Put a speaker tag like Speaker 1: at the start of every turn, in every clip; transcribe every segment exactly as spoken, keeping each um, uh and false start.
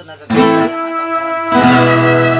Speaker 1: tenaga kerja atau kawan-kawan.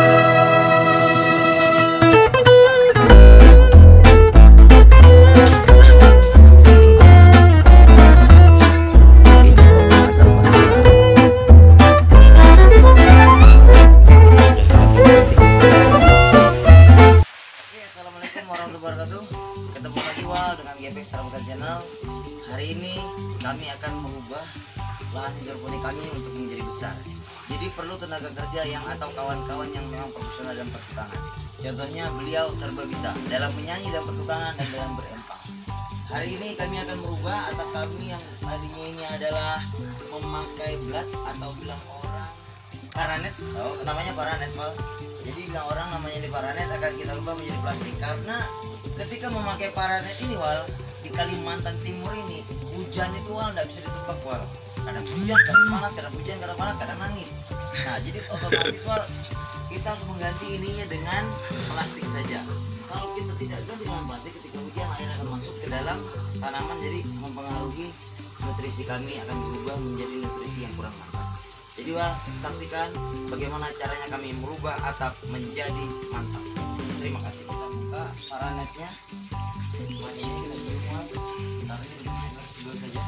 Speaker 1: Ketemu lagi Wal dengan Gepeng Serabutan Channel. Hari ini kami akan mengubah lahan hidroponik kami untuk menjadi besar. Jadi perlu tenaga kerja yang atau kawan-kawan yang memang profesional dalam pertukangan. Contohnya beliau serba bisa dalam menyanyi dan pertukangan dan dalam berempang. Hari ini kami akan merubah atap kami yang tadinya ini adalah memakai blat atau bilang orang paranet. Oh, namanya paranet Wal. Jadi bilang orang namanya di paranet akan kita ubah menjadi plastik karena ketika memakai paranet ini Wal, di Kalimantan Timur ini hujan itu Wal tidak bisa ditebak Wal. Kadang hujan, kadang panas, kadang hujan, kadang panas, kadang nangis. Nah jadi otomatis Wal kita harus mengganti ininya dengan plastik saja. Kalau kita tidak ganti dengan plastik, ketika hujan air akan masuk ke dalam tanaman, jadi mempengaruhi nutrisi kami akan berubah menjadi nutrisi yang kurang mantap. Jadi Wal, saksikan bagaimana caranya kami merubah atap menjadi mantap. Terima kasih. Kita buka paranetnya. Semuanya ini kita gulung Wal. Taruhnya di sini saja.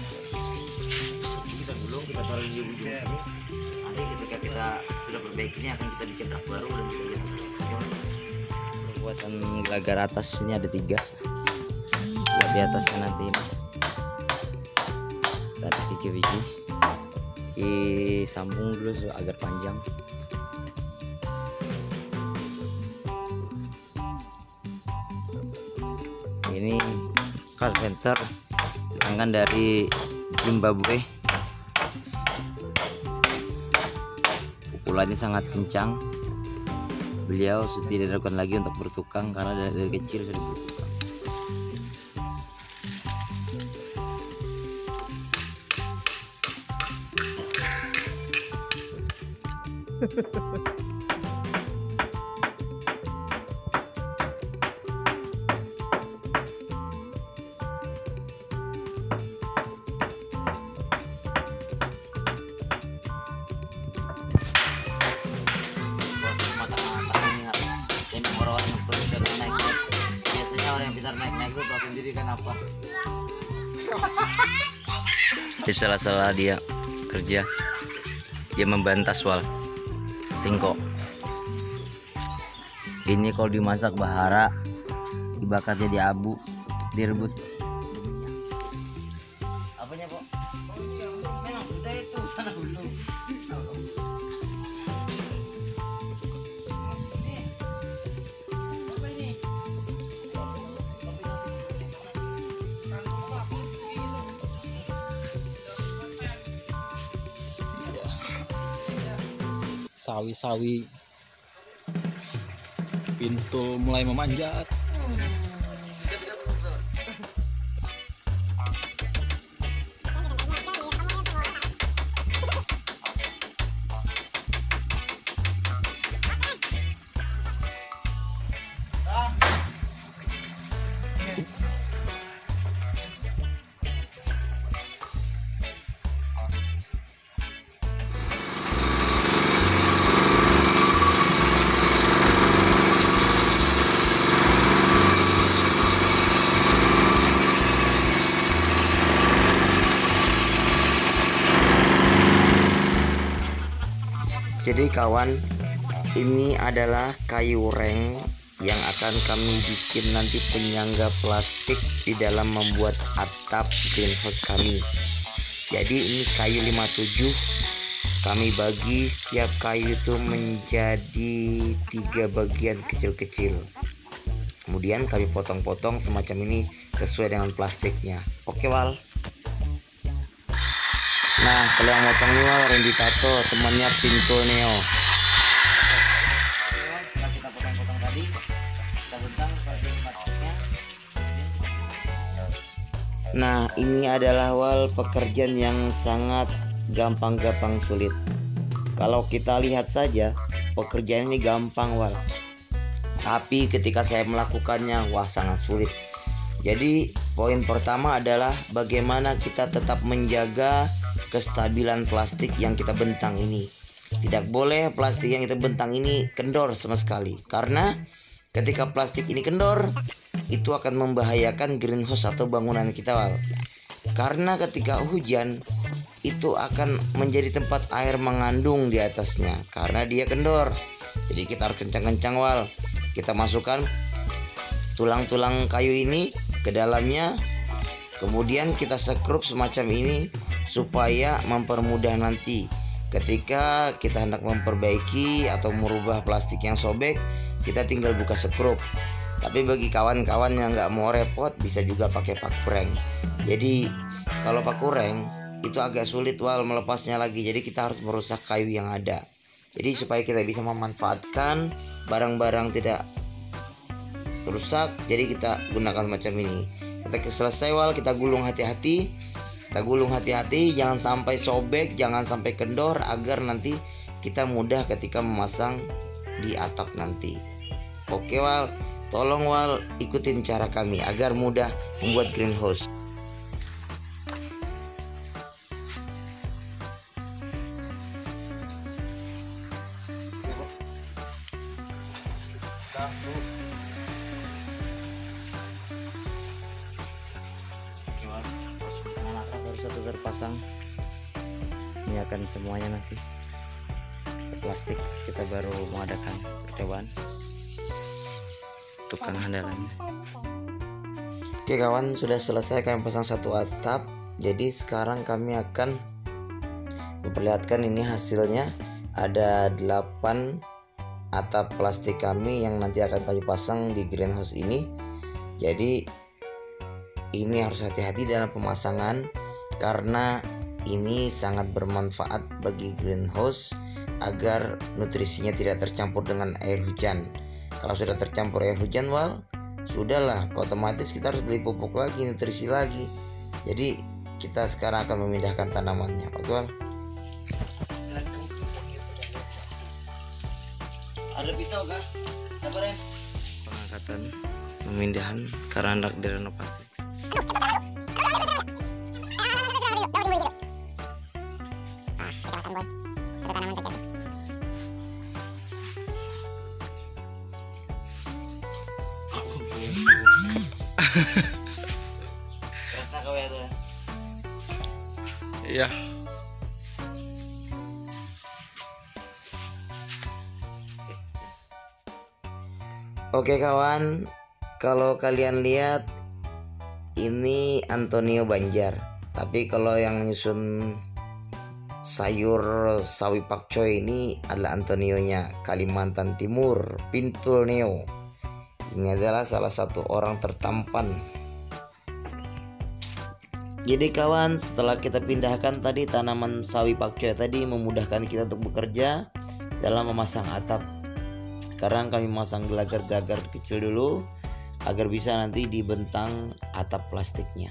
Speaker 1: Kita gulung, kita taruh di ujung. Nanti ketika kita sudah perbaiki ini akan kita bikin rak baru dan kita lihat. Pembuatan gelagar atas ini ada tiga. Buat di atasnya nanti ini. Ada tiga biji. Disambung dulu agar panjang. Ini carpenter datangkan dari Zimbabwe. Pukulannya sangat kencang. Beliau sudah tidak dilakukan lagi untuk bertukang karena dari, dari kecil sudah bertukang. Proses matang-matang ini harus memang orang-orang yang profesional naik. Biasanya orang yang pintar naik-naik itu tahu sendiri kan apa. Di salah-salah dia kerja, dia membantas Wal. Singkok ini kalau dimasak bahara, dibakar jadi abu, direbus. Apanya Pak? Oh iya, memang sudah itu sana dulu. Apa ini?
Speaker 2: Sawi-sawi pintu mulai memanjat.
Speaker 1: Jadi kawan, ini adalah kayu reng yang akan kami bikin nanti penyangga plastik di dalam membuat atap greenhouse kami. Jadi ini kayu lima puluh tujuh, kami bagi setiap kayu itu menjadi tiga bagian kecil-kecil. Kemudian kami potong-potong semacam ini sesuai dengan plastiknya. Oke Wal. Nah, kalau yang motong ini Wal Randy Tato, temannya Pinto Neo. Setelah kita potong-potong tadi, kita bentang seperti plastiknya. Nah, ini adalah Wal pekerjaan yang sangat gampang-gampang sulit. Kalau kita lihat saja, pekerjaan ini gampang Wal. Tapi ketika saya melakukannya, wah sangat sulit. Jadi poin pertama adalah bagaimana kita tetap menjaga kestabilan plastik yang kita bentang ini. Tidak boleh plastik yang kita bentang ini kendor sama sekali. Karena ketika plastik ini kendor, itu akan membahayakan greenhouse atau bangunan kita, Wal. Karena ketika hujan, itu akan menjadi tempat air mengandung di atasnya karena dia kendor. Jadi kita harus kencang-kencang, Wal. Kita masukkan tulang-tulang kayu ini ke dalamnya. Kemudian kita sekrup semacam ini supaya mempermudah nanti ketika kita hendak memperbaiki atau merubah plastik yang sobek, kita tinggal buka sekrup. Tapi bagi kawan-kawan yang nggak mau repot, bisa juga pakai pakureng. Jadi kalau pakureng itu agak sulit, Wal, melepasnya lagi. Jadi kita harus merusak kayu yang ada. Jadi supaya kita bisa memanfaatkan barang-barang tidak rusak, jadi kita gunakan macam ini. Ketika selesai, Wal, kita gulung hati-hati. Kita gulung hati-hati, jangan sampai sobek, jangan sampai kendor, agar nanti kita mudah ketika memasang di atap nanti. Oke, Wal, tolong, Wal, ikutin cara kami agar mudah membuat greenhouse. Baru satu terpasang, ini akan semuanya nanti ke plastik. Kita baru mengadakan percobaan tukang andalannya. Oke kawan, sudah selesai kami pasang satu atap. Jadi sekarang kami akan memperlihatkan ini hasilnya. Ada delapan atap plastik kami yang nanti akan kami pasang di greenhouse ini. Jadi ini harus hati-hati dalam pemasangan karena ini sangat bermanfaat bagi greenhouse agar nutrisinya tidak tercampur dengan air hujan. Kalau sudah tercampur air hujan, Wal, sudahlah, otomatis kita harus beli pupuk lagi, nutrisi lagi. Jadi kita sekarang akan memindahkan tanamannya. Oke, Wal? Ada pisau kah? Sabar ya. Pengangkatan pemindahan karena hendak direnovasi. Rasa kau ya tuh.
Speaker 2: Iya.
Speaker 1: Oke kawan, kalau kalian lihat ini Antonio Banjar. Tapi kalau yang nyusun sayur sawi pakcoy ini adalah Antonionya Kalimantan Timur, Pintul Neo. Ini adalah salah satu orang tertampan. Jadi kawan, setelah kita pindahkan tadi tanaman sawi pakcoy tadi, memudahkan kita untuk bekerja dalam memasang atap. Sekarang kami memasang gelagar-gelagar kecil dulu agar bisa nanti dibentang atap plastiknya.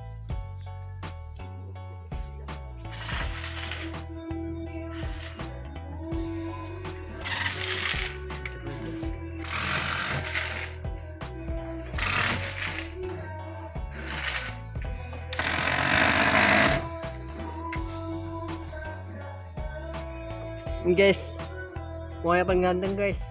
Speaker 3: Guys, mau yang paling ganteng guys.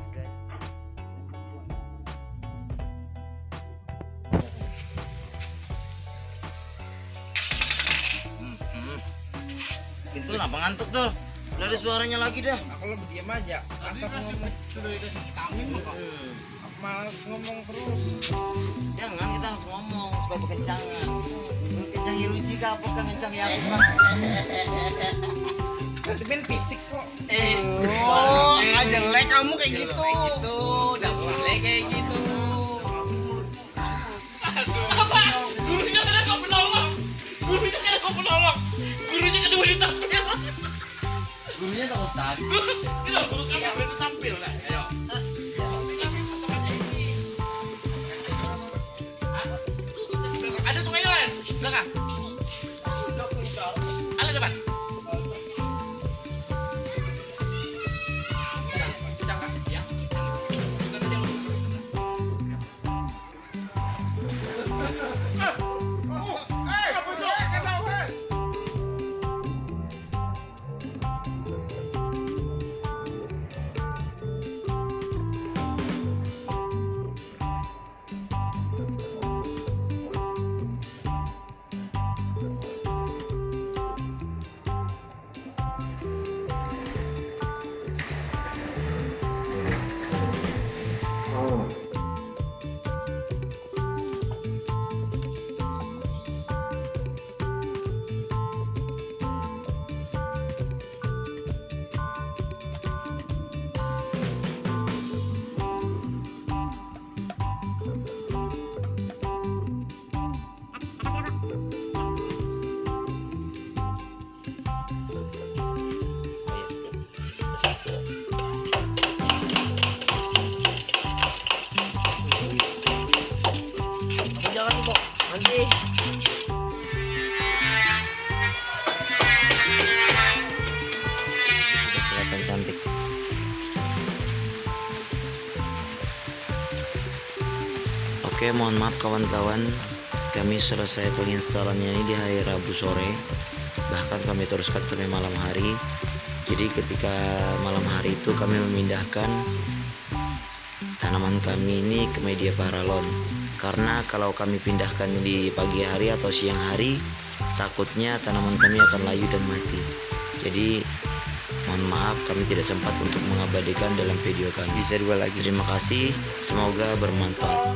Speaker 1: Hmm, hmm. Itu kenapa ngantuk tuh? Udah ada suaranya lagi dah.
Speaker 4: Aku lebih diam aja. Masa ngomong sudah dikasih vitamin kok. Malas ngomong terus.
Speaker 1: Jangan, kita harus ngomong supaya berkencangan. Kencang Hiruji kah apa kan kencang ya aku kan.
Speaker 4: Nanti main fisik kok.
Speaker 3: Eh,
Speaker 4: Oh, nggak jelek kamu kayak gitu.
Speaker 3: gitu, udah boleh kayak gitu.
Speaker 5: Gurunya kan nggak menolong, gurunya kan nggak menolong, gurunya kedua ditampil.
Speaker 1: Gurunya takut tadi.
Speaker 5: Tidak, guru kami udah ditampil lah. Ayo. Ada sungai lain belakang. Ada depan. Cakap ya.
Speaker 1: Oke, mohon maaf kawan-kawan, kami selesai penginstalannya ini di hari Rabu sore, bahkan kami teruskan sampai malam hari. Jadi ketika malam hari itu kami memindahkan tanaman kami ini ke media paralon, karena kalau kami pindahkan di pagi hari atau siang hari, takutnya tanaman kami akan layu dan mati. Jadi mohon maaf kami tidak sempat untuk mengabadikan dalam video kami. Bisa dua lagi. Terima kasih, semoga bermanfaat.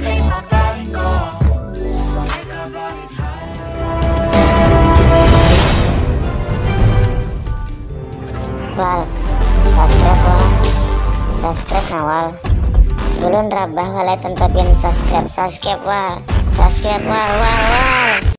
Speaker 6: Wal, subscribe wal, subscribe na wal. Ulun rabah walay tantabian subscribe, subscribe wal, subscribe wal, wal, wal.